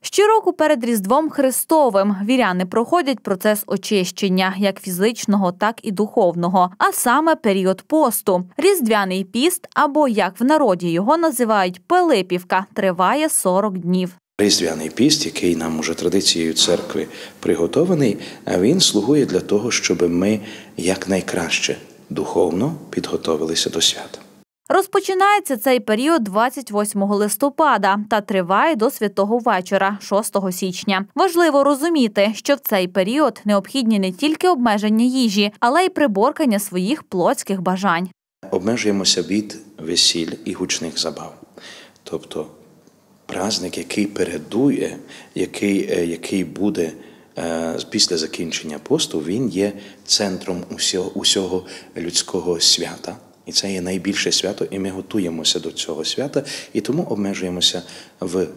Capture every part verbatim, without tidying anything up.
Щороку перед Різдвом Христовим віряни проходять процес очищення, як фізичного, так і духовного, а саме період посту. Різдвяний піст, або як в народі його називають Пилипівка, триває сорок днів. Різдвяний піст, який нам уже традицією церкви приготований, він слугує для того, щоб ми якнайкраще духовно підготовилися до свята. Розпочинається цей період двадцять восьмого листопада та триває до Святого вечора, шостого січня. Важливо розуміти, що в цей період необхідні не тільки обмеження їжі, але й приборкання своїх плотських бажань. Обмежуємося від весіль і гучних забав. Тобто праздник, який передує, який, який буде е, після закінчення посту, він є центром усього, усього людського свята. І це є найбільше свято, і ми готуємося до цього свята, і тому обмежуємося в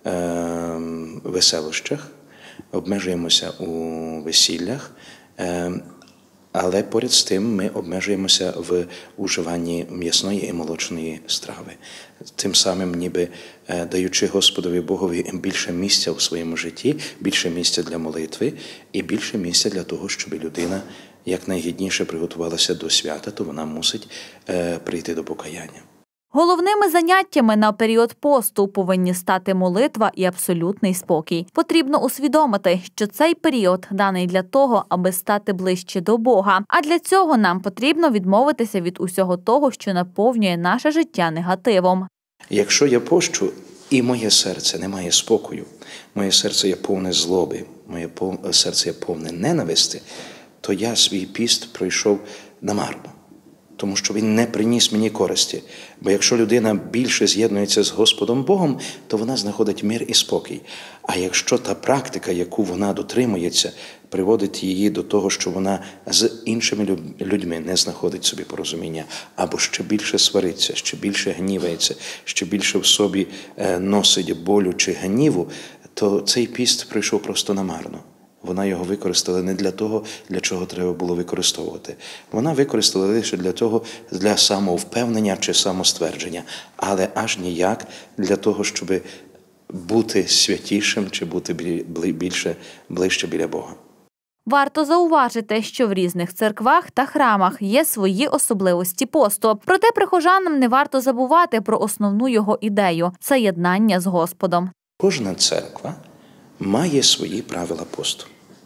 е, веселощах, обмежуємося у весіллях, е, але поряд з тим ми обмежуємося в уживанні м'ясної і молочної страви. Тим самим ніби е, даючи Господові Богові більше місця у своєму житті, більше місця для молитви і більше місця для того, щоб людина як найгідніше приготувалася до свята, то вона мусить е, прийти до покаяння. Головними заняттями на період посту повинні стати молитва і абсолютний спокій. Потрібно усвідомити, що цей період даний для того, аби стати ближче до Бога. А для цього нам потрібно відмовитися від усього того, що наповнює наше життя негативом. Якщо я пощу, і моє серце не має спокою, моє серце є повне злоби, моє серце є повне ненависти, то я свій піст пройшов намарно, тому що він не приніс мені користі. Бо якщо людина більше з'єднується з Господом Богом, то вона знаходить мир і спокій. А якщо та практика, яку вона дотримується, приводить її до того, що вона з іншими людьми не знаходить собі порозуміння, або ще більше свариться, ще більше гнівається, ще більше в собі носить болю чи гніву, то цей піст пройшов просто намарно. Вона його використала не для того, для чого треба було використовувати. Вона використала лише для того, для самовпевнення чи самоствердження, але аж ніяк для того, щоб бути святішим чи бути більше, ближче біля Бога. Варто зауважити, що в різних церквах та храмах є свої особливості посту. Проте прихожанам не варто забувати про основну його ідею – це єднання з Господом. Кожна церква має свої правила посту.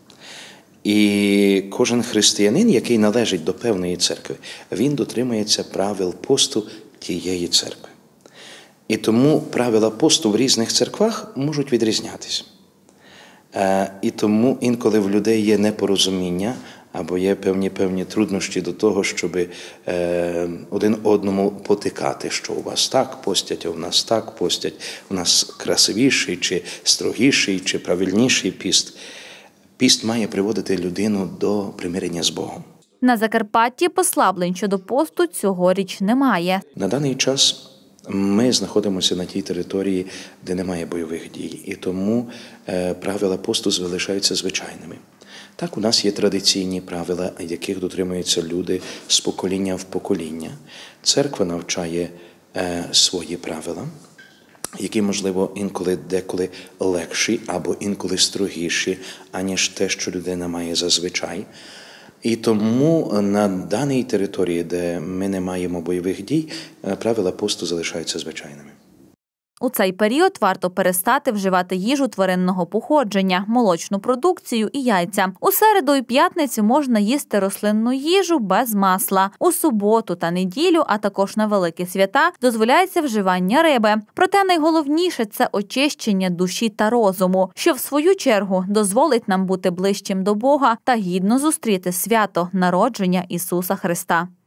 І кожен християнин, який належить до певної церкви, він дотримується правил посту тієї церкви. І тому правила посту в різних церквах можуть відрізнятися. І тому інколи в людей є непорозуміння, або є певні певні труднощі до того, щоб е, один одному потикати, що у вас так постять, а у нас так постять, у нас красивіший, чи строгіший, чи правильніший піст. Піст має приводити людину до примирення з Богом. На Закарпатті послаблень щодо посту цьогоріч немає. На даний час ми знаходимося на тій території, де немає бойових дій, і тому е, правила посту залишаються звичайними. Так, у нас є традиційні правила, яких дотримуються люди з покоління в покоління. Церква навчає е, свої правила, які, можливо, інколи деколи легші або інколи строгіші, аніж те, що людина має зазвичай. І тому на даній території, де ми не маємо бойових дій, правила посту залишаються звичайними. У цей період варто перестати вживати їжу тваринного походження, молочну продукцію і яйця. У середу і п'ятницю можна їсти рослинну їжу без масла. У суботу та неділю, а також на великі свята, дозволяється вживання риби. Проте найголовніше – це очищення душі та розуму, що в свою чергу дозволить нам бути ближчим до Бога та гідно зустріти свято народження Ісуса Христа.